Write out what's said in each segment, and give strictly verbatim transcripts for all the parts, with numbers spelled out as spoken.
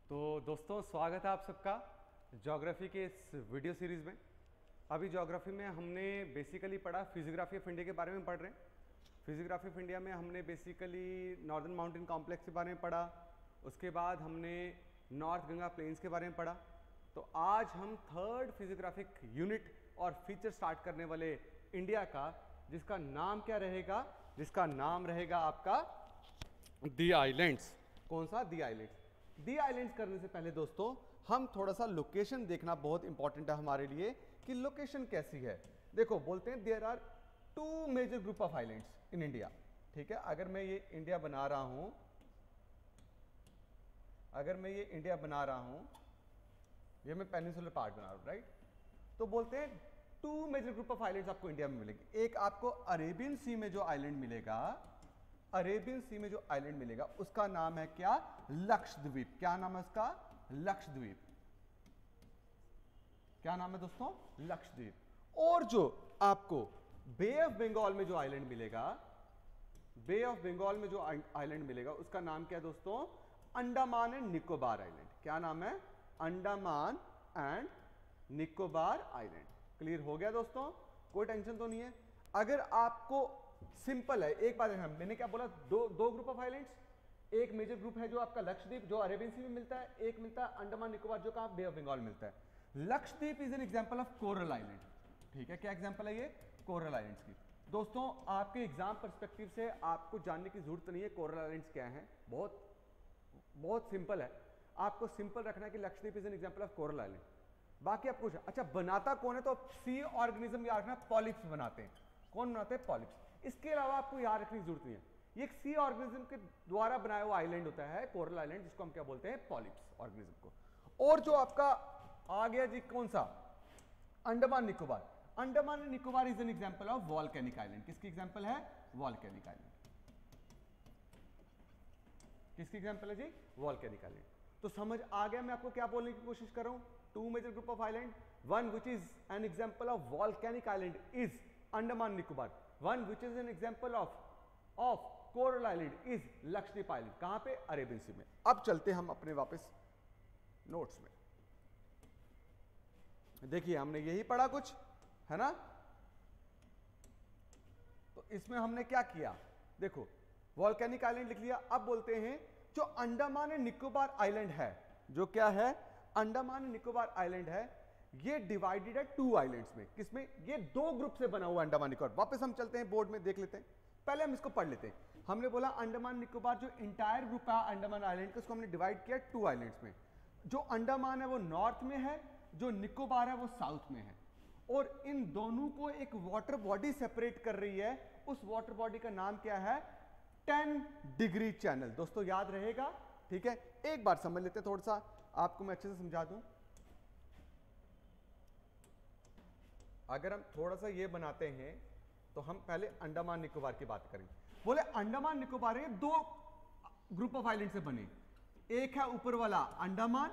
तो दोस्तों स्वागत है आप सबका ज्योग्राफी के इस वीडियो सीरीज़ में। अभी ज्योग्राफी में हमने बेसिकली पढ़ा फिजियोग्राफी ऑफ इंडिया के बारे में पढ़ रहे हैं। फिजियोग्राफी ऑफ इंडिया में हमने बेसिकली नॉर्दर्न माउंटेन कॉम्प्लेक्स के बारे में पढ़ा, उसके बाद हमने नॉर्थ गंगा प्लेन्स के बारे में पढ़ा। तो आज हम थर्ड फिजियोग्राफिक यूनिट और फीचर स्टार्ट करने वाले इंडिया का, जिसका नाम क्या रहेगा, जिसका नाम रहेगा आपका दी आइलैंड्स। कौन सा? दी आइलैंड्स। दी आइलैंड्स करने से पहले दोस्तों हम थोड़ा सा लोकेशन देखना बहुत इंपॉर्टेंट है हमारे लिए कि लोकेशन कैसी है। देखो बोलते हैं there are two major group of islands in India. ठीक है, अगर मैं ये इंडिया बना रहा हूं अगर मैं ये इंडिया बना रहा हूं ये मैं पेनिनसुलर पार्ट बना रहा हूं, राइट। तो बोलते हैं two major group of islands आपको इंडिया में मिलेगी। एक आपको अरेबियन सी में जो आइलैंड मिलेगा, अरेबियन सी में जो आइलैंड मिलेगा उसका नाम है क्या? लक्षद्वीप। क्या नाम है उसका? लक्षद्वीप। क्या नाम है दोस्तों? लक्षद्वीप। और जो आपको बे ऑफ बंगाल में जो आइलैंड मिलेगा, बे ऑफ बंगाल में जो आइलैंड मिलेगा उसका नाम क्या है दोस्तों? Andaman and Nicobar island. क्या नाम है? Andaman and Nicobar island. Clear हो गया दोस्तों? कोई टेंशन तो नहीं है। अगर आपको सिंपल है, एक बात है, मैंने क्या बोला, दो दो ग्रुप ऑफ आइलैंड्स। एक मेजर ग्रुप है जो आपका लक्षद्वीप जो अरेबियन सी में मिलता है, एक मिलता है अंडमान निकोबार जो कहां? बे ऑफ बंगाल मिलता है। Lakshadweep is an example of coral island. ठीक है, क्या एग्जांपल है ये? कोरल आइलैंड्स की। दोस्तों आपके एग्जाम पर्सपेक्टिव से आपको जानने की जरूरत नहीं है कोरल आइलैंड्स क्या है, बहुत बहुत सिंपल है। आपको सिंपल रखना है कि Lakshadweep is an example of coral island. बाकी आप कुछ अच्छा बनाता कौन है? तो सी ऑर्गेनिज्म याद रखना, पॉलिप्स बनाते हैं। कौन बनाते हैं? पॉलिप्स। इसके अलावा आपको याद रखने की जरूरत नहीं है, ये एक सी ऑर्गेनिज्म के द्वारा बनाया हुआ आइलैंड होता है कोरल आइलैंड, जिसको हम क्या बोलते हैं? पॉलिप्स ऑर्गेनिज्म को। और जो आपका आ गया जी कौन सा? Andaman Nicobar. Andaman and Nicobar is an example of volcanic island. किसकी एग्जांपल है? Volcanic island. किसकी एग्जांपल है जी? Volcanic island. तो समझ आ गया मैं आपको क्या बोलने की कोशिश कर रहा हूं? Two major group of island, one which is an example of volcanic island is Andaman Nicobar, one which is an example of of coral island is Lakshadweep island. कहां पे? अरेबियन सी में। अब चलते हम अपने वापस नोट्स में। देखिए हमने यही पढ़ा कुछ, है ना। तो इसमें हमने क्या किया? देखो वॉल्केनिक आइलैंड लिख लिया। अब बोलते हैं जो अंडमान एंड निकोबार आइलैंड है, जो क्या है? अंडमान एंड निकोबार आइलैंड है, ये डिवाइडेड है टू आइलैंड्स में। किसमें? ये दो ग्रुप से बना हुआ अंडमान निकोबार। वापस हम चलते हैं बोर्ड में, देख लेते हैं। पहले हम इसको पढ़ लेते हैं। हमने बोला अंडमान निकोबार जो इंटायर ग्रुप है अंडमान आइलैंड का, उसको हमने डिवाइड किया टू आइलैंड्स में। जो अंडमान है वो नॉर्थ में है, जो निकोबार है वो साउथ में है। और इन दोनों को एक वाटर बॉडी सेपरेट कर रही है। उस वाटर बॉडी का नाम क्या है? Ten degree channel. दोस्तों याद रहेगा, ठीक है। एक बार समझ लेते हैं, थोड़ा सा आपको मैं अच्छे से समझा दूं। अगर हम थोड़ा सा ये बनाते हैं तो हम पहले अंडमान निकोबार की बात करेंगे। बोले अंडमान निकोबार है दो ग्रुप ऑफ आइलैंड से बने। एक है ऊपर वाला अंडमान,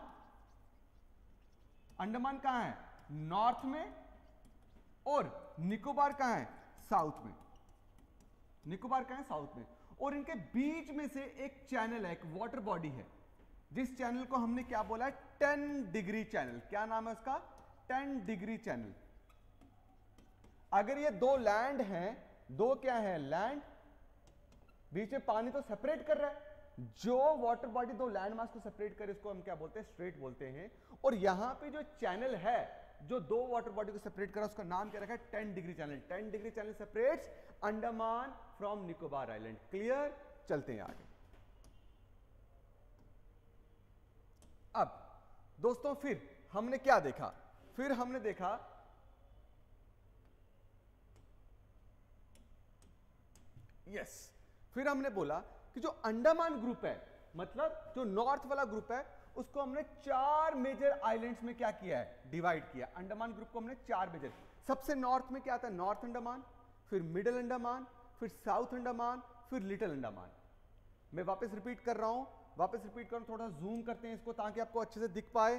अंडमान कहां है? नॉर्थ में। और निकोबार कहां है? साउथ में। निकोबार कहां है? साउथ में। और इनके बीच में से एक चैनल है, एक वाटर बॉडी है, जिस चैनल को हमने क्या बोला? Ten degree channel. क्या नाम है उसका? Ten degree channel. अगर ये दो लैंड हैं, दो क्या है? लैंड, बीच में पानी तो सेपरेट कर रहा है। जो वाटर बॉडी दो लैंड मास को सेपरेट करे इसको हम क्या बोलते हैं? स्ट्रेट बोलते हैं। और यहां पे जो चैनल है जो दो वाटर बॉडी को सेपरेट करा, उसका नाम क्या रखा है? Ten degree channel. Ten degree channel separates Andaman from Nicobar island. Clear? चलते हैं आगे। अब दोस्तों फिर हमने क्या देखा? फिर हमने देखा यस yes. फिर हमने बोला कि जो अंडमान ग्रुप है, मतलब जो नॉर्थ वाला ग्रुप है, उसको हमने चार मेजर आइलैंड्स में क्या किया है? डिवाइड किया। अंडमान ग्रुप को हमने चार मेजर, सबसे नॉर्थ में क्या आता है? नॉर्थ अंडमान, फिर मिडिल अंडमान, फिर साउथ अंडमान, फिर लिटिल अंडमान। मैं वापस रिपीट कर रहा हूं, वापस रिपीट कर रहा हूं। थोड़ा जूम करते हैं इसको ताकि आपको अच्छे से दिख पाए।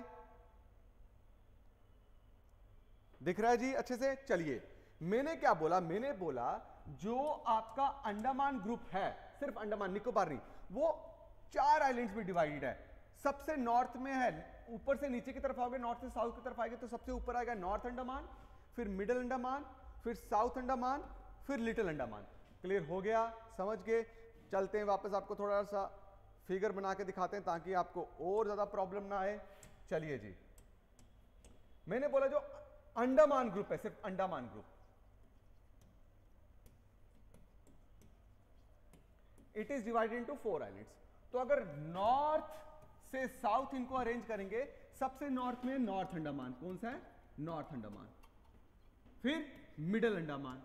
दिख रहा है जी अच्छे से? चलिए मैंने क्या बोला? मैंने बोला जो आपका अंडमान ग्रुप है, सिर्फ अंडमान निकोबार नहीं, वो चार आइलैंड्स में डिवाइडेड है। सबसे नॉर्थ में है, ऊपर से नीचे की तरफ आओगे, नॉर्थ से साउथ की तरफ आएंगे तो सबसे ऊपर आएगा नॉर्थ अंडमान, फिर मिडिल अंडमान, फिर साउथ अंडमान, फिर लिटिल अंडमान। क्लियर हो गया, समझ गए। चलते हैं वापस, आपको थोड़ा सा फिगर बना के दिखाते हैं ताकि आपको और ज्यादा प्रॉब्लम ना आए। चलिए जी, मैंने बोला जो अंडमान ग्रुप है, सिर्फ Andaman group, it is divided into four islands. तो अगर नॉर्थ से साउथ इनको अरेंज करेंगे, सबसे नॉर्थ में नॉर्थ अंडमान, कौन सा है? नॉर्थ अंडमान, फिर मिडिल अंडमान,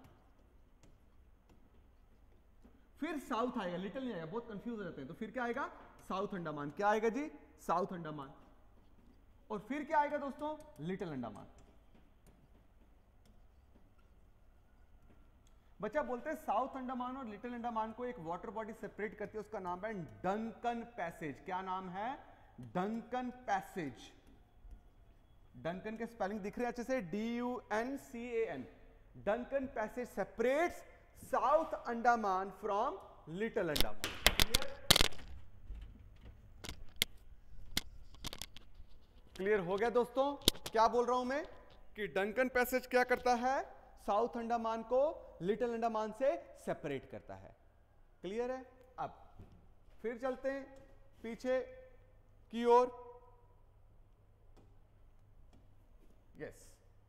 फिर साउथ आएगा, लिटिल नहीं आएगा, बहुत कंफ्यूज हो जाते हैं। तो फिर क्या आएगा? साउथ अंडमान। क्या आएगा जी? साउथ अंडमान। और फिर क्या आएगा दोस्तों? लिटिल अंडमान। बच्चा बोलते हैं साउथ अंडमान और लिटिल अंडमान को एक वाटर बॉडी सेपरेट करती है, उसका नाम है डंकन पैसेज। क्या नाम है? Duncan passage. डंकन के स्पेलिंग दिख रहे हैं अच्छे से, D U N C A N. Duncan passage separates south Andaman from little Andaman. Clear हो गया दोस्तों? क्या बोल रहा हूं मैं कि डंकन पैसेज क्या करता है? साउथ अंडमान को लिटिल अंडमान से सेपरेट करता है। क्लियर है? अब फिर चलते हैं पीछे की ओर। यस,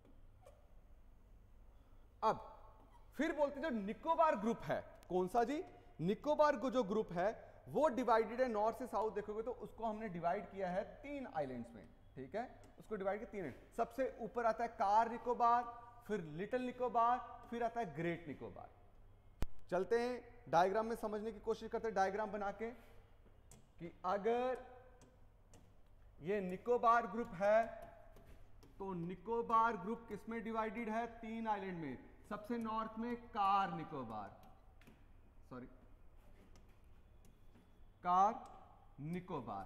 अब फिर बोलते हैं जो निकोबार ग्रुप है, कौन सा जी? निकोबार को जो ग्रुप है वो डिवाइडेड है नॉर्थ से साउथ। देखोगे तो उसको हमने डिवाइड किया है तीन आइलैंड्स में, ठीक है? उसको डिवाइड किया तीन। सबसे ऊपर आता है कार निकोबार, फिर लिटिल निकोबार, फिर आता है ग्रेट निकोबार। चलते हैं डायग्राम में समझने की कोशिश करते हैं, डायग्राम बना के, कि अगर ये निकोबार ग्रुप है तो निकोबार ग्रुप किसमें डिवाइडेड है? तीन आइलैंड में। सबसे नॉर्थ में Car Nicobar, sorry Car Nicobar,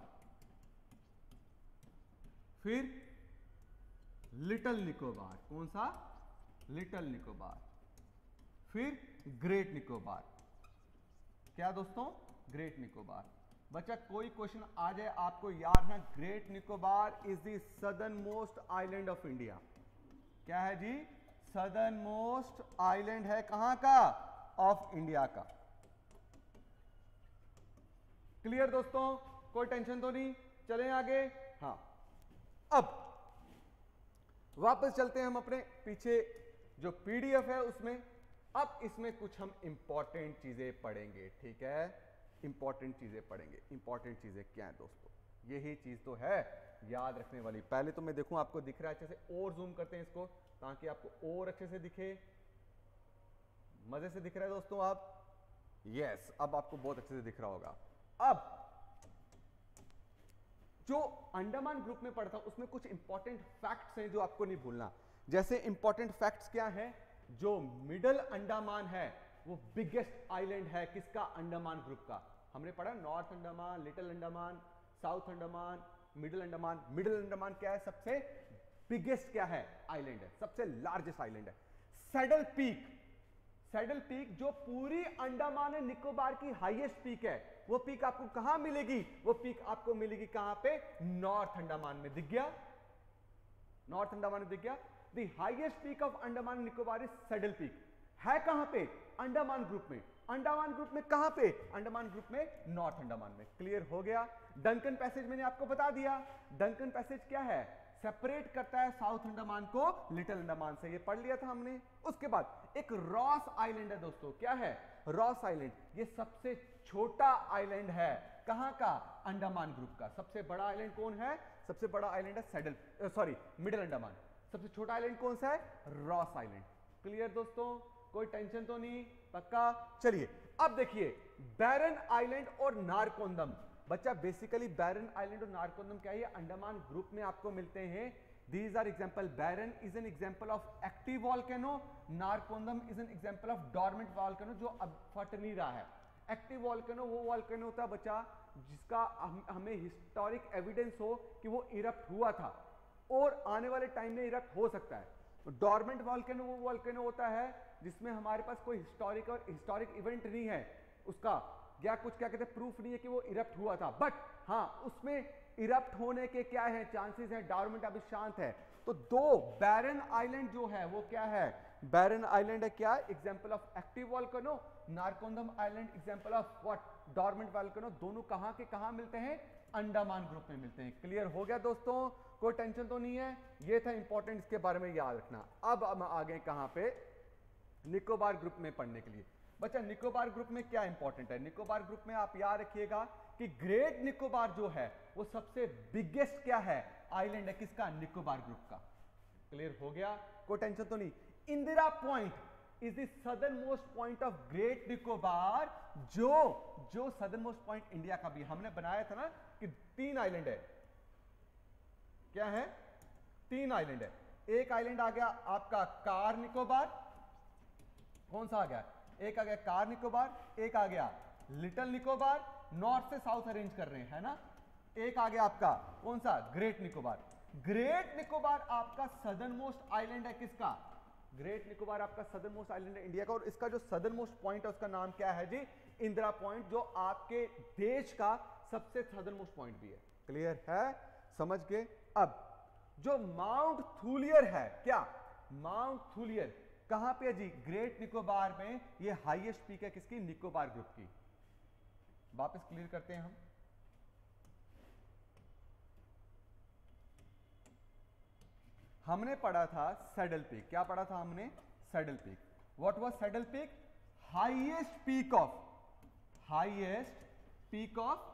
फिर लिटिल निकोबार, कौन सा? लिटिल निकोबार, फिर ग्रेट निकोबार। क्या दोस्तों? ग्रेट निकोबार। बच्चा कोई क्वेश्चन आ जाए आपको याद है, great Nicobar is the southern most island of India. क्या है जी? सदर्न मोस्ट आइलैंड है, कहां का? ऑफ इंडिया का। क्लियर दोस्तों? कोई टेंशन तो नहीं? चलें आगे। हाँ, अब वापस चलते हैं हम अपने पीछे जो पीडीएफ है उसमें। अब इसमें कुछ हम इंपॉर्टेंट चीजें पढ़ेंगे, ठीक है? इंपॉर्टेंट चीजें पढ़ेंगे। इंपॉर्टेंट चीजें क्या है दोस्तों? यही चीज तो है याद रखने वाली। पहले तो मैं देखूं आपको दिख रहा है अच्छे से, और जूम करते हैं इसको ताकि आपको और अच्छे से दिखे। मजे से दिख रहा है दोस्तों आप? यस, अब आपको बहुत अच्छे से दिख रहा होगा। अब जो अंडमान ग्रुप में पढ़ता हूं उसमें कुछ इंपॉर्टेंट फैक्ट्स हैं जो आपको नहीं भूलना। जैसे इंपॉर्टेंट फैक्ट्स क्या है? जो मिडिल अंडमान है वो बिगेस्ट आइलैंड है, किसका? अंडमान ग्रुप का। हमने पढ़ा north Andaman, little Andaman, south Andaman, middle Andaman. Middle Andaman क्या है? सबसे बिगेस्ट क्या है? आइलैंड है, सबसे लार्जेस्ट आइलैंड है। सैडल पीक, सैडल पीक जो पूरी अंडमान एंड निकोबार की हाईएस्ट पीक है, वो पीक आपको कहां मिलेगी? वो पीक आपको मिलेगी कहां पे? नॉर्थ अंडमान में। दिख गया? नॉर्थ अंडमान में दिख गया? The highest peak of Andaman Nicobar is saddle peak. है कहां पे? अंडमान ग्रुप में। अंडमान ग्रुप में कहां पे? अंडमान ग्रुप में, नॉर्थ अंडमान में। क्लियर हो गया? डंकन पैसेज मैंने आपको बता दिया। डंकन पैसेज क्या है? सेपरेट करता है साउथ अंडमान को लिटिल अंडमान से, ये पढ़ लिया था हमने। उसके बाद एक रॉस आइलैंड है दोस्तों। क्या है? Ross island. ये सबसे छोटा आइलैंड है, कहां का? अंडमान ग्रुप का। सबसे बड़ा आइलैंड कौन है? सबसे बड़ा आइलैंड है सैडल सॉरी मिडिल अंडमान। सबसे छोटा आइलैंड कौन सा है? Ross island. क्लियर दोस्तों? कोई टेंशन तो नहीं? पक्का? चलिए अब देखिए बैरन आइलैंड और नारकोंदम। बच्चा बेसिकली बैरन आइलैंड और नारकोंदम क्या है? अंडमान ग्रुप में आपको मिलते हैं। These are example. Barren is an example of active volcano, Narcondam is an example of dormant volcano जो अब फट नहीं रहा है। एक्टिव वॉल्केनो वो वॉल्केनो होता है बच्चा जिसका हम, हमें हिस्टोरिक एविडेंस हो कि वो इरप्ट हुआ था और आने वाले टाइम में इरप्ट हो सकता है। डॉर्मेंट वॉल्केनो वो वॉल्केनो होता है जिसमें हमारे पास कोई हिस्टोरिक और हिस्टोरिक इवेंट नहीं है उसका, या कुछ क्या कहते हैं प्रूफ नहीं है कि वो इरप्ट हुआ था, बट हाँ उसमें इरप्ट होने के क्या है चांसेस है, एनवायरमेंट अभी शांत है। तो दो बैरन आइलैंड जो है वो क्या है, बैरन आइलैंड है क्या, example of active volcano, Narcondam island example of what, dormant volcano. दोनों कहां के कहां मिलते हैं, अंडमान ग्रुप में मिलते हैं। क्लियर हो गया दोस्तों, कोई टेंशन तो नहीं है, ये था इंपॉर्टेंट, इसके बारे में याद रखना। अब हम आ गए कहां पे, निकोबार ग्रुप में पढ़ने के लिए। बच्चा निकोबार ग्रुप में क्या इंपॉर्टेंट है, निकोबार ग्रुप में आप याद रखिएगा कि ग्रेट निकोबार जो है वो सबसे बिगेस्ट क्या है, आइलैंड है किसका, निकोबार ग्रुप का। क्लियर हो गया, कोई टेंशन तो नहीं। Indira point is the southern most point of great Nicobar, जो जो सदर्न मोस्ट पॉइंट इंडिया का भी हमने बनाया था ना कि तीन आइलैंड है, क्या है, तीन आइलैंड है। एक आइलैंड आ गया आपका कार निकोबार, कौन सा आ गया, एक आ गया कार निकोबार, एक आ गया लिटिल निकोबार, नॉर्थ से साउथ अरेंज कर रहे हैं है ना, एक आ गया आपका कौन सा, ग्रेट निकोबार। ग्रेट निकोबार आपका सदर्न मोस्ट आइलैंड है किसका, ग्रेट निकोबार आपका सदर्न मोस्ट आइलैंड है इंडिया का, और इसका जो सदर्न मोस्ट पॉइंट है उसका नाम क्या है जी, इंदिरा पॉइंट, जो आपके देश का सबसे सदर्न मोस्ट पॉइंट भी है। क्लियर है, समझ गए। अब जो माउंट थूलियर है, क्या माउंट थूलियर कहां पे है जी, ग्रेट निकोबार में, ये हाईएस्ट पीक है किसकी, निकोबार ग्रुप की। वापस क्लियर करते हैं हम, हमने पढ़ा था सैडल पीक, क्या पढ़ा था हमने, saddle peak. What was saddle peak, highest peak of, highest peak of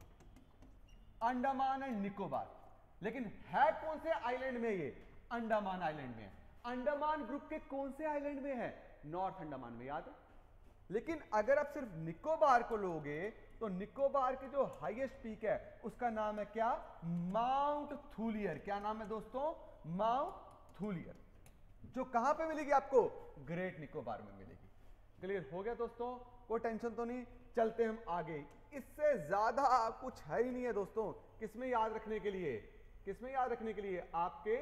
Andaman and Nicobar. लेकिन है कौन से आइलैंड में, ये अंडमान आइलैंड में है। अंडमान ग्रुप के कौन से आइलैंड में है, नॉर्थ अंडमान में, याद है। लेकिन अगर आप सिर्फ निकोबार को लोगे तो निकोबार के जो हाईएस्ट पीक है उसका नाम है क्या, माउंट थूलियर। क्या नाम है दोस्तों, माउंट थूलियर, जो कहां पे मिलेगी आपको, ग्रेट निकोबार में मिलेगी। क्लियर हो गया दोस्तों, कोई टेंशन तो नहीं। चलते हम आगे, इससे ज्यादा कुछ है ही नहीं है दोस्तों किसमें याद रखने के लिए, किसमें याद रखने के लिए, आपके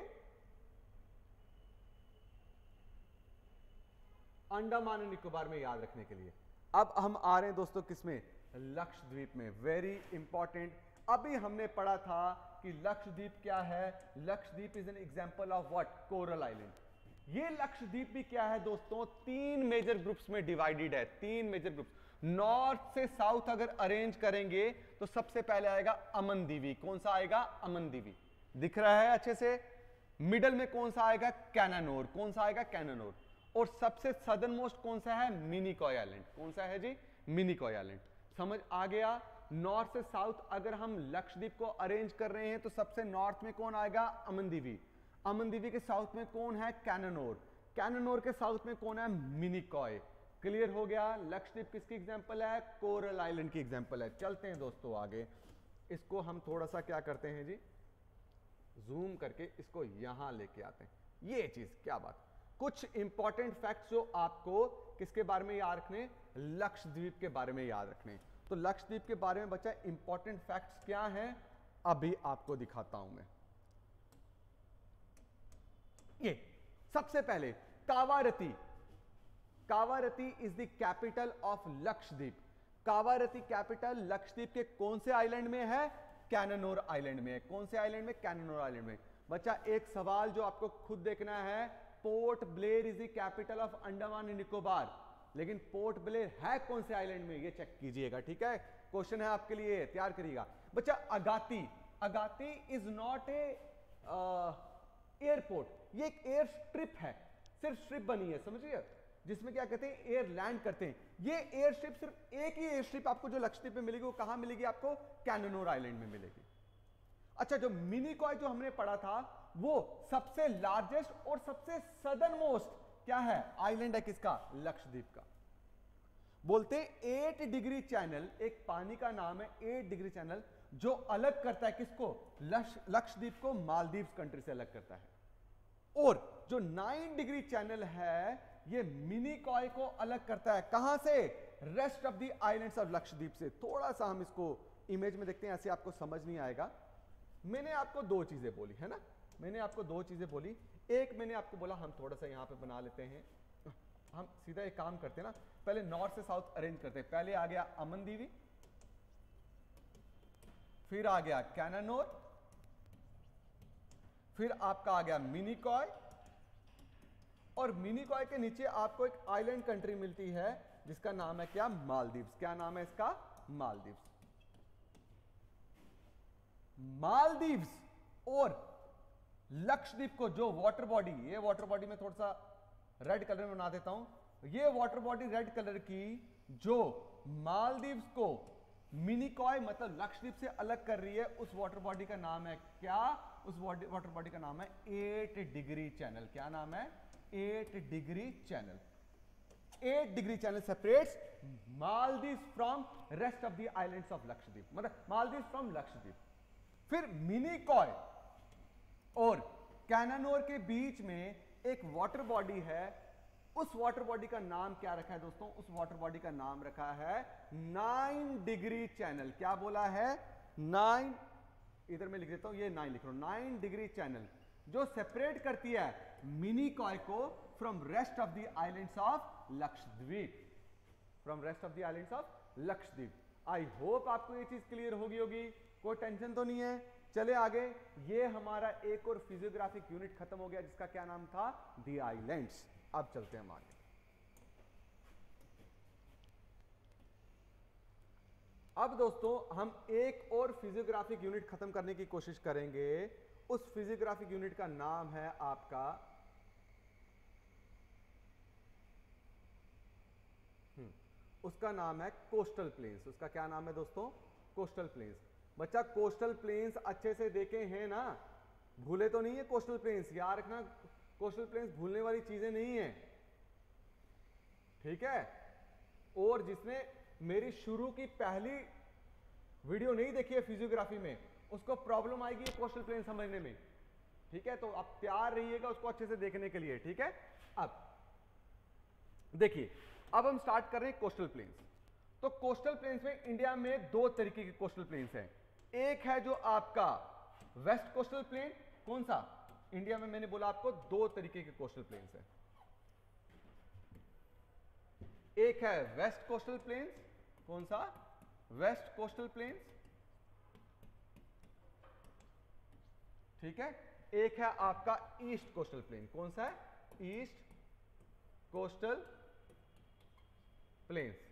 अंडमान एंड निकोबार में याद रखने के लिए। अब हम आ रहे हैं दोस्तों किसमें, लक्षद्वीप में। वेरी इंपॉर्टेंट, अभी हमने पढ़ा था कि लक्षद्वीप क्या है, Lakshadweep is an example of what, coral island. ये लक्षद्वीप भी क्या है दोस्तों, तीन मेजर ग्रुप्स में डिवाइडेड है, तीन मेजर ग्रुप्स। नॉर्थ से साउथ अगर अरेंज करेंगे तो सबसे पहले आएगा अमनदीवी, कौन सा आएगा, अमनदीवी, दिख रहा है अच्छे से। मिडल में कौन सा आएगा, कैनानोर, कौन सा आएगा, कैनानोर। और सबसे सदर्न मोस्ट कौन सा है, मिनिकॉय आइलैंड, कौन सा है जी, मिनिकॉय आइलैंड। समझ आ गया। नॉर्थ से साउथ अगर हम लक्षद्वीप को अरेंज कर रहे हैं तो सबसे नॉर्थ में कौन आएगा, अमनदीवी। अमनदीवी के साउथ में कौन है, कैनानोर। कैनानोर के साउथ में कौन है, मिनिकॉय। क्लियर हो गया। लक्षद्वीप किसकी एग्जांपल है, कोरल आइलैंड की एग्जांपल है। चलते हैं दोस्तों आगे, इसको हम थोड़ा सा क्या करते हैं जी, जूम करके इसको यहां लेके आते हैं। ये चीज क्या बात, कुछ इंपॉर्टेंट फैक्ट्स जो आपको किसके बारे में याद रखने, लक्षद्वीप के बारे में याद रखने। तो लक्षद्वीप के बारे में बच्चा इंपॉर्टेंट फैक्ट्स क्या हैं, अभी आपको दिखाता हूं मैं। ये सबसे पहले Kavaratti, Kavaratti is the capital of Lakshadweep. Kavaratti capital Lakshadweep के कौन से आइलैंड में है, कैनानोर आइलैंड में है। कौन से आइलैंड में, कैनानोर आइलैंड में। बच्चा एक सवाल जो आपको खुद देखना है, Port Blair is the capital of Andaman and Nicobar, लेकिन पोर्ट ब्लेयर है कौन से आइलैंड में, ये चेक कीजिएगा, ठीक है। क्वेश्चन है आपके लिए, तैयार करिएगा। बच्चा Agatti, Agatti is not a airport, ये एक एयर स्ट्रिप है, सिर्फ स्ट्रिप बनी है, समझिए, जिसमें क्या कहते हैं, एयर लैंड करते हैं। ये एयर स्ट्रिप, सिर्फ एक ही एयर स्ट्रिप आपको जो लक्षद्वीप में मिलेगी वो कहां मिलेगी आपको, कैनानोर आइलैंड में मिलेगी। अच्छा, जो मिनिकॉय जो हमने पढ़ा था वो सबसे लार्जेस्ट और सबसे सदर्न मोस्ट क्या है, आइलैंड है किसका, लक्षद्वीप का। बोलते हैं एट डिग्री चैनल, एक पानी का नाम है एट डिग्री चैनल, जो अलग करता है किसको, लक्षद्वीप को मालदीव्स कंट्री से अलग करता है। और जो नाइन डिग्री चैनल है ये मिनिकॉय को अलग करता है, कहां से, rest of the islands of Lakshadweep से। थोड़ा सा हम इसको इमेज में देखते हैं, ऐसे आपको समझ नहीं आएगा। मैंने आपको दो चीजें बोली है ना, मैंने आपको दो चीजें बोली। एक मैंने आपको बोला हम थोड़ा सा यहां पे बना लेते हैं, हम सीधा एक काम करते हैं ना, पहले नॉर्थ से साउथ अरेंज करते हैं। पहले आ गया अमनदीवी, फिर आ गया कैनानोर, फिर आपका आ गया मिनिकॉय, और मिनिकॉय के नीचे आपको एक आइलैंड कंट्री मिलती है जिसका नाम है क्या, मालदीव्स। क्या नाम है इसका, मालदीव्स। मालदीव्स और लक्षद्वीप को जो वाटर बॉडी, ये वाटर बॉडी में थोड़ा सा रेड कलर में बना देता हूं, ये वाटर बॉडी रेड कलर की जो मालदीव्स को मिनिकॉय मतलब लक्षद्वीप से अलग कर रही है, उस वाटर बॉडी का नाम है क्या, उस वाटर बॉडी का नाम है एट डिग्री चैनल। क्या नाम है, eight degree channel. Eight degree channel separates Maldives from rest of the islands of Lakshadweep, मतलब मालदीव्स फ्रॉम लक्षद्वीप। फिर मिनिकॉय और कैनानोर के बीच में एक वाटर बॉडी है, उस वाटर बॉडी का नाम क्या रखा है दोस्तों, उस वाटर बॉडी का नाम रखा है नाइन डिग्री चैनल। क्या बोला है, नाइन, इधर मैं लिख देता हूं, ये नाइन लिख रहा हूं, नाइन डिग्री चैनल, जो सेपरेट करती है मिनिकॉय को from rest of the islands of Lakshadweep, from rest of the islands of Lakshadweep. I hope आपको ये चीज क्लियर होगी होगी कोई टेंशन तो नहीं है। चले आगे, ये हमारा एक और फिजियोग्राफिक यूनिट खत्म हो गया जिसका क्या नाम था, दी आइलैंड्स। अब चलते हैं हम आगे। अब दोस्तों हम एक और फिजियोग्राफिक यूनिट खत्म करने की कोशिश करेंगे। उस फिजियोग्राफिक यूनिट का नाम है आपका उसका नाम है कोस्टल प्लेन्स। उसका क्या नाम है दोस्तों, कोस्टल प्लेन्स। बच्चा कोस्टल प्लेन्स अच्छे से देखे हैं ना, भूले तो नहीं है कोस्टल प्लेन्स, याद रखना कोस्टल प्लेन्स भूलने वाली चीजें नहीं है, ठीक है। और जिसने मेरी शुरू की पहली वीडियो नहीं देखी है फिजियोग्राफी में, उसको प्रॉब्लम आएगी ये कोस्टल प्लेन समझने में, ठीक है। तो आप तैयार रहिएगा उसको अच्छे से देखने के लिए, ठीक है। अब देखिए, अब हम स्टार्ट कर रहे हैं कोस्टल प्लेन्स। तो कोस्टल प्लेन्स में इंडिया में दो तरीके के कोस्टल प्लेन्स हैं। एक है जो आपका वेस्ट कोस्टल प्लेन, कौन सा, इंडिया में मैंने बोला आपको दो तरीके के कोस्टल प्लेन्स हैं। एक है वेस्ट कोस्टल प्लेन्स, कौन सा, वेस्ट कोस्टल प्लेन्स, ठीक है। एक है आपका ईस्ट कोस्टल प्लेन, कौन सा है, ईस्ट कोस्टल प्लेन्स।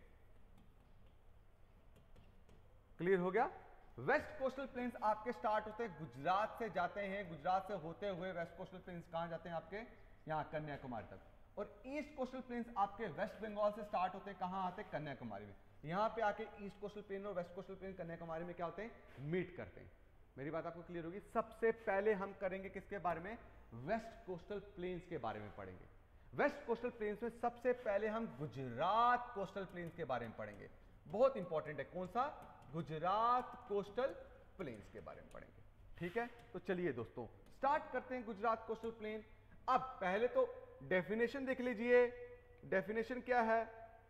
क्लियर हो गया। वेस्ट कोस्टल प्लेन्स आपके स्टार्ट होते हैं गुजरात से, जाते हैं गुजरात से होते हुए वेस्ट कोस्टल प्लेन्स कहां जाते हैं आपके, यहां कन्याकुमारी तक। और ईस्ट कोस्टल प्लेन्स आपके वेस्ट बंगाल से स्टार्ट होते हैं, कहां आते हैं, कन्याकुमारी में। यहां पे आके ईस्ट कोस्टल प्लेन और वेस्ट कोस्टल प्लेन कन्याकुमारी में क्या होते हैं, मीट करते हैं। मेरी बात आपको क्लियर होगी। सबसे पहले हम करेंगे किसके बारे में, वेस्ट कोस्टल प्लेन्स के बारे में पढ़ेंगे। वेस्ट कोस्टल प्लेन्स में सबसे पहले हम गुजरात कोस्टल प्लेन्स के बारे में पढ़ेंगे, बहुत इंपॉर्टेंट है। कौन सा, गुजरात कोस्टल प्लेन्स के बारे में पढ़ेंगे, ठीक है। तो चलिए दोस्तों स्टार्ट करते हैं गुजरात कोस्टल प्लेन। अब पहले तो डेफिनेशन देख लीजिए, डेफिनेशन क्या है,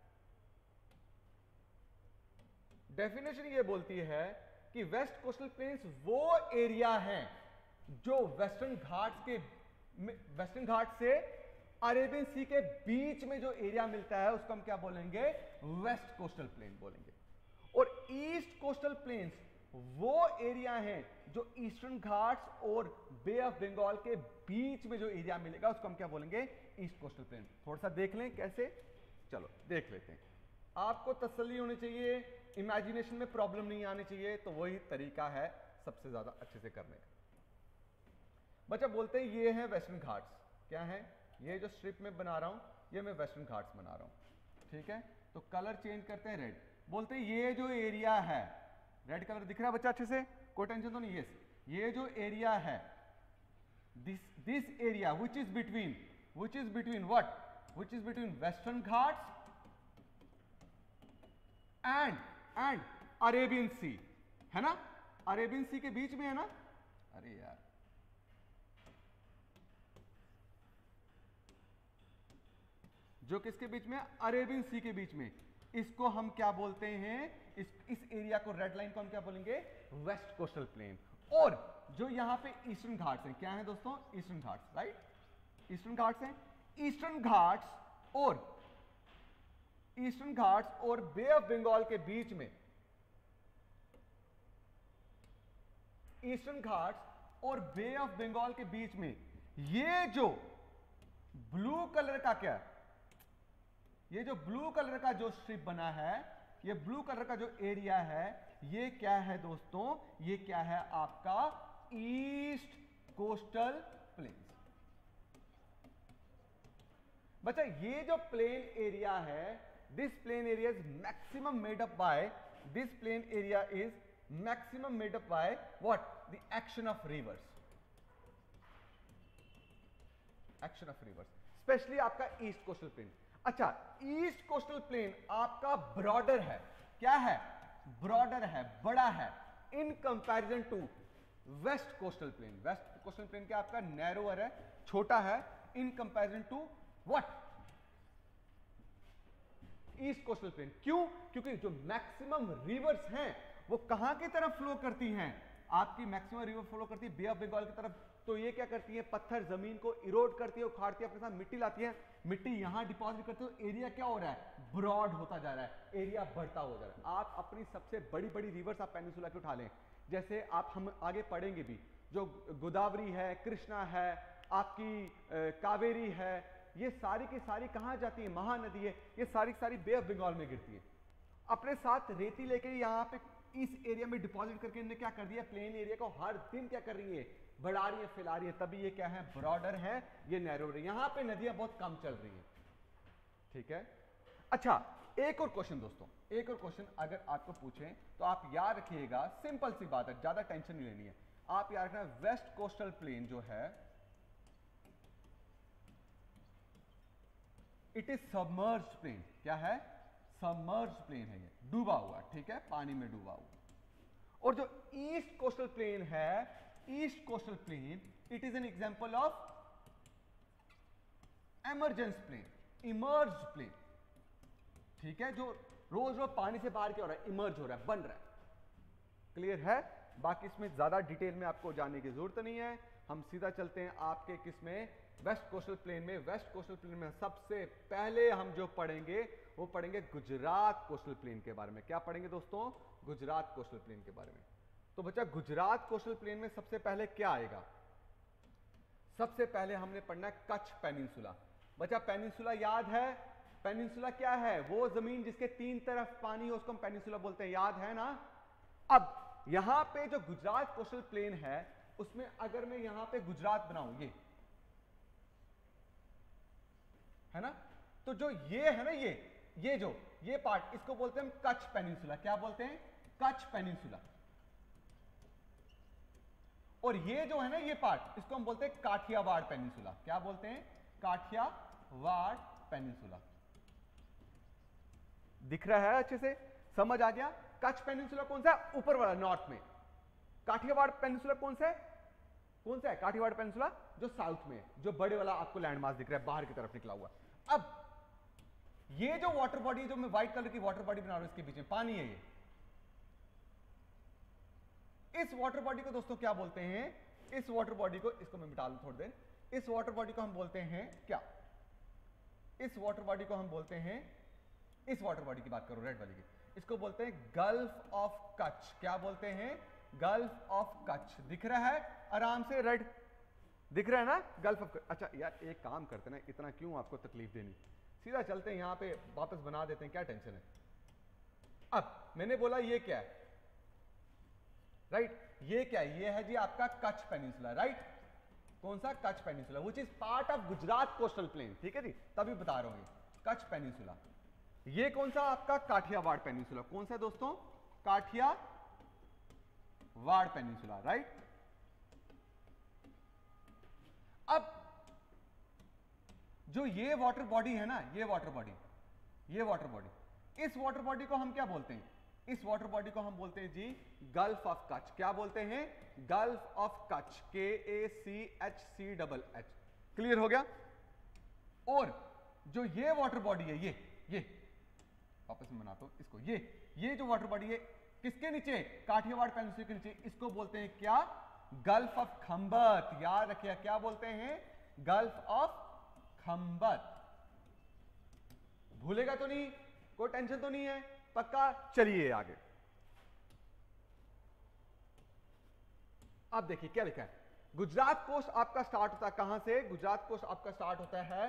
डेफिनेशन ये बोलती है कि वेस्ट कोस्टल प्लेन्स वो एरिया है जो वेस्टर्न घाट्स के, वेस्टर्न घाट से अरेबियन सी के बीच में जो एरिया मिलता है उसको हम क्या बोलेंगे, वेस्ट कोस्टल प्लेन बोलेंगे। और ईस्ट कोस्टल प्लेन्स वो एरिया है जो ईस्टर्न घाट्स और बे ऑफ बंगाल के बीच में जो एरिया मिलेगा उसको हम क्या बोलेंगे, ईस्ट कोस्टल प्लेन। थोड़ा सा देख लें कैसे, चलो देख लेते हैं। आपको तसल्ली होनी चाहिए, इमेजिनेशन में प्रॉब्लम नहीं आनी चाहिए, तो वही तरीका है सबसे ज्यादा अच्छे से करने का। बच्चा बोलते हैं ये है वेस्टर्न घाट्स, क्या है, ये जो स्ट्रिप में बना रहा हूं ये मैं वेस्टर्न घाट्स बना रहा हूं, ठीक है। तो कलर चेंज करते हैं, रेड, बोलते हैं ये जो एरिया है, रेड कलर दिख रहा है बच्चा अच्छे से, कोई टेंशन तो नहीं, यस, ये जो एरिया है, this this area which is between, which is between what, which is between western Ghats and and Arabian sea, है ना, अरेबियन सी के बीच में है ना, अरे यार जो किसके बीच में, अरेबियन सी के बीच में, इसको हम क्या बोलते हैं, इस इस एरिया को, रेड लाइन को हम क्या बोलेंगे, वेस्ट कोस्टल प्लेन। और जो यहां पे ईस्टर्न घाट्स हैं, क्या है दोस्तों, eastern Ghats, right, eastern Ghats हैं। ईस्टर्न घाट्स और ईस्टर्न घाट्स और बे ऑफ बंगाल के बीच में, ईस्टर्न घाट्स और बे ऑफ बंगाल के बीच में ये जो ब्लू कलर का क्या है, ये जो ब्लू कलर का जो स्ट्रिप बना है, ये ब्लू कलर का जो एरिया है, ये क्या है दोस्तों, ये क्या है आपका ईस्ट कोस्टल प्लेन्स। बच्चा ये जो प्लेन एरिया है, this plain area is maximum made up by, this plain area is maximum made up by what, the action of rivers, action of rivers, specially आपका ईस्ट कोस्टल प्लेन। अच्छा, east coastal plain आपका broader है, क्या है, broader है, बड़ा है, in comparison to west coastal plain. West coastal plain क्या आपका नैरोअर है, छोटा है, in comparison to what, east coastal plane. क्यों? क्योंकि जो मैक्सिमम रिवर्स हैं वो कहां की तरफ फ्लो करती हैं, आपकी मैक्सिमम रिवर फ्लो करती है बे ऑफ बंगाल की तरफ। तो ये क्या करती है, पत्थर जमीन को इरोड करती है, उखाड़ती है, अपने साथ मिट्टी लाती है, मिट्टी यहां डिपॉजिट करती है, तो एरिया क्या हो रहा है, ब्रॉड होता जा रहा है, एरिया बढ़ता हो जा रहा है। आप अपनी सबसे बड़ी बड़ी रिवर्स आप पेनिनसुला की उठा लें, जैसे आप हम आगे पढ़ेंगे भी, जो गोदावरी है, कृष्णा है, आपकी कावेरी है, ये सारी की सारी कहां जाती है, महानदी है, ये सारी की सारी बे ऑफ बंगाल में गिरती है। अपने साथ रेती लेके यहाँ पे इस एरिया में डिपॉजिट करके इन्होंने क्या कर दिया, प्लेन एरिया को हर दिन क्या कर रही है, बढ़ा रही है, फैला रही है, तभी ये क्या है, ब्रॉडर है, ये नैरो है। यहां पे नदियां बहुत कम चल रही हैं, ठीक है। अच्छा, एक और क्वेश्चन दोस्तों, एक और क्वेश्चन अगर आपको पूछें तो आप याद रखिएगा, सिंपल सी बात है, ज्यादा टेंशन नहीं लेनी है, आप याद रखना वेस्ट कोस्टल प्लेन जो है इट इज सबमर्ज्ड प्लेन। क्या है, सबमर्ज्ड प्लेन है, ये डूबा हुआ, ठीक है, पानी में डूबा हुआ। और जो ईस्ट कोस्टल प्लेन है, east coastal plain it is an example of emergence plain, emerge plain, ठीक है, जो रोज रोज पानी से बाहर क्या हो रहा है, इमर्ज हो रहा है, बन रहा है। क्लियर है? बाकी इसमें ज्यादा डिटेल में आपको जानने की जरूरत नहीं है, हम सीधा चलते हैं आपके किस में, वेस्ट कोस्टल प्लेन में। वेस्ट कोस्टल प्लेन में सबसे पहले हम जो पढ़ेंगे वो पढ़ेंगे गुजरात कोस्टल प्लेन के बारे में। क्या पढ़ेंगे दोस्तों, गुजरात कोस्टल प्लेन के बारे में। तो बच्चा गुजरात कोस्टल प्लेन में सबसे पहले क्या आएगा, सबसे पहले हमने पढ़ना है कच्छ पेनिनसुला। बच्चा पेनिनसुला याद है, पेनिनसुला क्या है, वो जमीन जिसके तीन तरफ पानी हो उसको हम पेनिनसुला बोलते हैं, याद है ना। अब यहां पे जो गुजरात कोस्टल प्लेन है उसमें अगर मैं यहां पे गुजरात बनाऊं, ये है ना, तो जो ये है ना, ये ये जो ये पार्ट, इसको बोलते हैं हम कच्छ पेनिनसुला। क्या बोलते हैं, कच्छ पेनिनसुला। और ये जो है ना ये पार्ट, इसको हम बोलते हैं काठियावाड़ पेनिनसुला। क्या बोलते हैं, काठियावाड़ पेनिनसुला। दिख रहा है अच्छे से, समझ आ गया। कच्छ पेनिनसुला कौन सा है, ऊपर वाला नॉर्थ में। काठियावाड़ पेनिनसुला कौन सा है, कौन सा है काठियावाड़ पेनिनसुला, जो साउथ में है, जो बड़े वाला आपको लैंडमास दिख रहा है बाहर की तरफ निकला हुआ। अब ये जो वाटर बॉडी, जो मैं व्हाइट कलर की वाटर बॉडी बना रहा हूं, इसके बीच में पानी है, ये इस वाटर बॉडी को दोस्तों क्या बोलते हैं, इस वाटर बॉडी को, इसको मैं मिटा लूं थोड़ी देर, इस वाटर बॉडी को हम बोलते हैं क्या, इस वाटर बॉडी को हम बोलते हैं, इस वाटर बॉडी की बात करो रेड वाली की, इसको बोलते हैं गल्फ ऑफ कच्छ। क्या बोलते हैं, गल्फ ऑफ कच्छ। दिख रहा है आराम से, रेड दिख रहा है ना, गल्फ ऑफ कच्छ। अच्छा यार एक काम करते ना, इतना क्यों आपको तकलीफ देनी, सीधा चलते हैं यहां पे, वापस बना देते हैं, क्या टेंशन है। अब मैंने बोला ये क्या है, राइट right? ये क्या है, ये है जी आपका कच्छ पेनिनसुला, राइट right? कौन सा, Kutch peninsula, which is part of Gujarat coastal plain, ठीक है जी, तभी बता रहा हूं, कच्छ पेनिनसुला। ये कौन सा आपका, काठियावाड़ पेनिनसुला। कौन सा दोस्तों, काठियावाड़ पेनिनसुला, राइट। अब जो ये वाटर बॉडी है ना, ये वाटर बॉडी, ये वाटर बॉडी, इस वाटर बॉडी को हम क्या बोलते हैं, इस वाटर बॉडी को हम बोलते हैं जी गल्फ ऑफ कच्छ। क्या बोलते हैं, gulf of Kutch, K A C H C double H. Clear हो गया। और जो ये वाटर बॉडी है, ये ये वापस में बनाता हूं इसको, ये ये जो वाटर बॉडी है किसके नीचे, काठियावाड़ पेनिनसुला के नीचे, इसको बोलते हैं क्या, गल्फ ऑफ खंबत। याद रखिए क्या बोलते हैं, गल्फ ऑफ खंबत। भूलेगा तो नहीं, कोई टेंशन तो नहीं है, पक्का। चलिए आगे, अब देखिए क्या लिखा है। गुजरात कोस्ट आपका स्टार्ट होता है कहां से? गुजरात कोस्ट आपका स्टार्ट होता है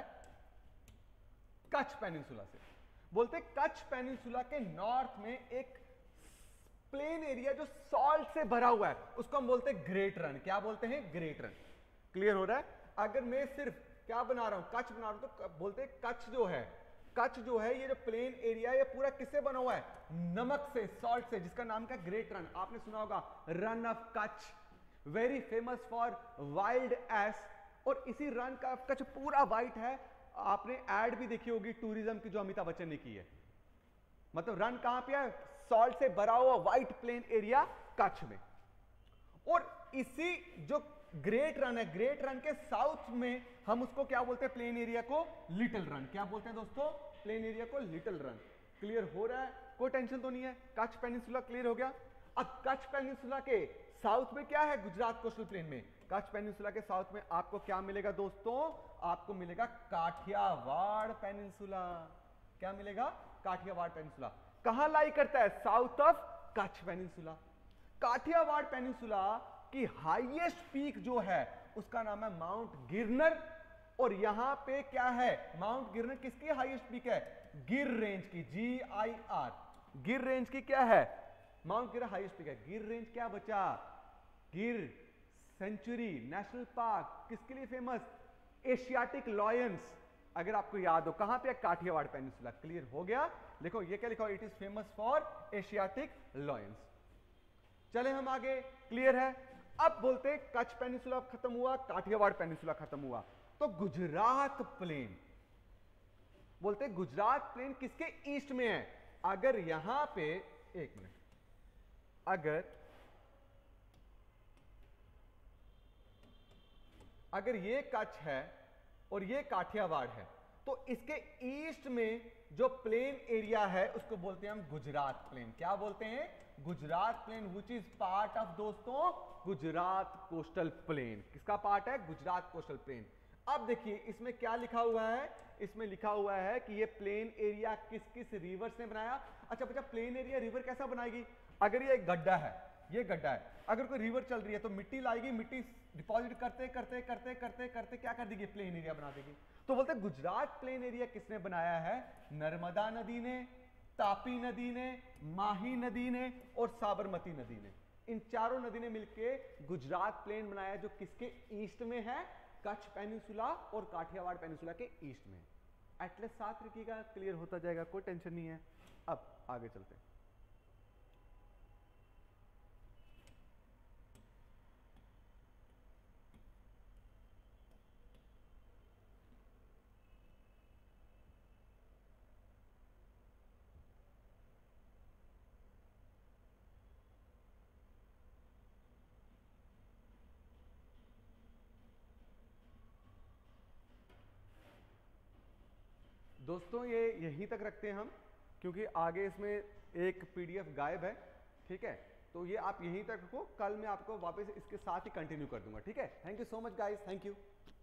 कच्छ पेनिनसुला से। बोलते कच्छ पेनिनसुला के नॉर्थ में एक प्लेन एरिया जो सॉल्ट से भरा हुआ है, उसको हम बोलते हैं ग्रेट रन। क्या बोलते हैं? Great run. क्लियर हो रहा है? अगर मैं सिर्फ क्या बना रहा हूं, कच्छ बना रहा हूं, तो बोलते हैं कच्छ जो है, कच्छ जो है ये जो प्लेन एरिया, ये पूरा किससे बना हुआ है? नमक से, सॉल्ट से, जिसका नाम क्या? ग्रेट रन। आपने सुना होगा Rann of Kutch, very famous for wild ass. और इसी रन का कच्छ पूरा वाइट है। आपने एड भी देखी होगी टूरिज्म की जो अमिताभ बच्चन ने की है। मतलब रन कहां पे है? सॉल्ट से भरा हुआ व्हाइट प्लेन एरिया कच्छ में। और इसी जो ग्रेट रन है, ग्रेट रन के साउथ में हम उसको क्या बोलते हैं? प्लेन एरिया को लिटिल रन। क्या बोलते हैं दोस्तों? प्लेन एरिया को लिटिल रन। क्लियर हो रहा है? कोई टेंशन तो नहीं है? कच्छ पेनिनसुला क्लियर हो गया। अब कच्छ पेनिनसुला के साउथ में क्या है? गुजरात कोस्टल प्लेन में, कच्छ पेनिनसुला के साउथ में आपको क्या मिलेगा दोस्तों? आपको मिलेगा काठियावाड़ पेनिनसुला। क्या मिलेगा? काठियावाड़ पेनिनसुला। कहां लाई करता है? South of Kutch peninsula. Kathiawar peninsula की हाईएस्ट पीक जो है उसका नाम है माउंट गिरनर। और यहां पे क्या है? माउंट गिरनर किसकी हाईएस्ट पीक है? गिर रेंज की, जी आई आर। गिर रेंज की क्या है? माउंट गिर हाईएस्ट पीक है। गिर रेंज क्या बचा? गिर सेंचुरी नेशनल पार्क किसके लिए फेमस? Asiatic lions. अगर आपको याद हो कहां पे? काठियावाड़ पेनिनसुला। क्लियर हो गया? देखो ये क्या लिखा? It is famous for Asiatic lions. चले हम आगे। क्लियर है? अब बोलते कच्छ पेनिनसुला खत्म हुआ, काठियावाड़ पेनिनसुला खत्म हुआ, तो गुजरात प्लेन। बोलते गुजरात प्लेन किसके ईस्ट में है? अगर यहां पे, एक मिनट, अगर अगर ये कच्छ है और ये काठियावाड़ है, तो इसके ईस्ट में जो प्लेन एरिया है उसको बोलते हैं हम गुजरात प्लेन। क्या बोलते हैं? Gujarat plain, which is part of दोस्तों गुजरात कोस्टल प्लेन। किसका पार्ट है? Gujarat coastal plain. अब देखिए इसमें क्या लिखा हुआ है? इसमें लिखा हुआ है कि ये प्लेन एरिया किस किस रिवर ने बनाया। अच्छा बच्चा, प्लेन एरिया रिवर कैसा बनाएगी? अगर ये एक गड्ढा है, ये गड्ढा है, अगर कोई रिवर चल रही है तो मिट्टी लाएगी, मिट्टी डिपॉजिट करते करते करते करते करते क्या कर देगी? प्लेन एरिया बना देगी। तो बोलते हैं गुजरात प्लेन एरिया किसने बनाया है? नर्मदा नदी ने, तापी नदी ने, माही नदी ने और साबरमती नदी ने। इन चारों नदी ने मिलकर गुजरात प्लेन बनाया, जो किसके ईस्ट में है? कच्छ पेनिनसुला और काठियावाड़ पेनिनसुला के ईस्ट में। एटलस साथ रखिएगा, क्लियर होता जाएगा, कोई टेंशन नहीं है। अब आगे चलते हैं। दोस्तों ये यहीं तक रखते हैं हम, क्योंकि आगे इसमें एक पीडीएफ गायब है। ठीक है, तो ये आप यहीं तक रखो, कल मैं आपको वापस इसके साथ ही कंटिन्यू कर दूंगा। ठीक है, thank you so much guys, thank you.